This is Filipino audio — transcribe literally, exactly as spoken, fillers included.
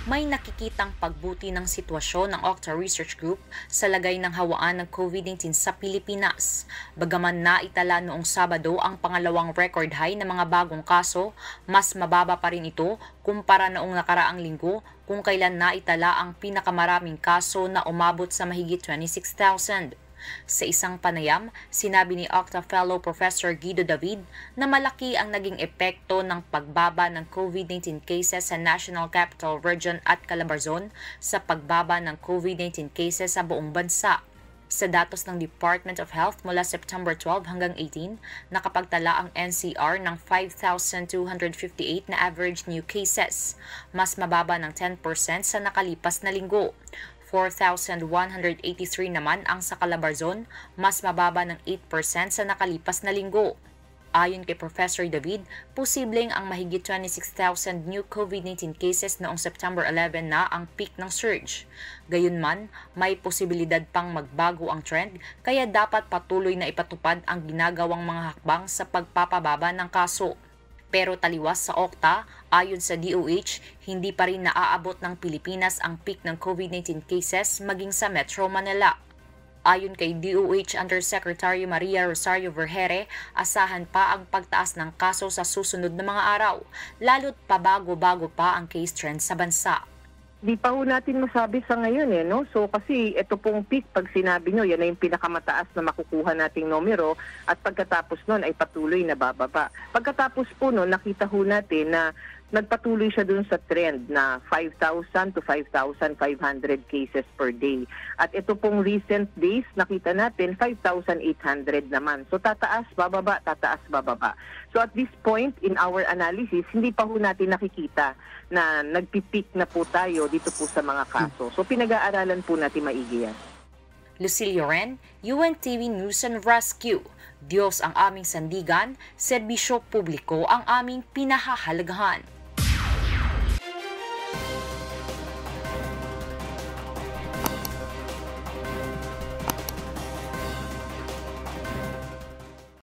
may nakikitang pagbuti ng sitwasyon ng O C T A Research Group sa lagay ng hawaan ng COVID nineteen sa Pilipinas. Bagaman naitala noong Sabado ang pangalawang record high ng mga bagong kaso, mas mababa pa rin ito kumpara noong nakaraang linggo kung kailan naitala ang pinakamaraming kaso na umabot sa mahigit twenty-six thousand. Sa isang panayam, sinabi ni O C T A Fellow Professor Guido David na malaki ang naging epekto ng pagbaba ng COVID nineteen cases sa National Capital Region at Calabarzon sa pagbaba ng COVID nineteen cases sa buong bansa. Sa datos ng Department of Health mula September twelve hanggang eighteen, nakapagtala ang N C R ng five thousand two hundred fifty-eight na average new cases, mas mababa ng ten percent sa nakalipas na linggo. four thousand one hundred eighty-three naman ang sa Calabarzon, mas mababa ng eight percent sa nakalipas na linggo. Ayon kay Professor David, posibleng ang mahigit twenty-six thousand new COVID nineteen cases noong September eleven na ang peak ng surge. Gayunman, may posibilidad pang magbago ang trend, kaya dapat patuloy na ipatupad ang ginagawang mga hakbang sa pagpapababa ng kaso. Pero taliwas sa O C T A, ayon sa D O H, hindi pa rin naaabot ng Pilipinas ang peak ng COVID nineteen cases maging sa Metro Manila. Ayon kay D O H Undersecretary Maria Rosario Vergere, asahan pa ang pagtaas ng kaso sa susunod na mga araw, lalo't pabago-bago pa ang case trend sa bansa. Di pa ho natin masabi sa ngayon eh, no? So kasi ito pong peak, pag sinabi nyo, yan ay yung pinakamataas na makukuha nating numero at pagkatapos nun ay patuloy na bababa. Pagkatapos po nun, nakita ho natin na nagpatuloy siya dun sa trend na five thousand to five thousand five hundred cases per day. At ito pong recent days, nakita natin five thousand eight hundred naman. So tataas, bababa, tataas, bababa. So at this point in our analysis, hindi pa ho natin nakikita na nagpipik na po tayo dito po sa mga kaso. So pinag-aaralan po natin maigi yan. Lucilio Ren, U N T V News and Rescue. Diyos ang aming sandigan, serbisyo publiko ang aming pinahahalagahan.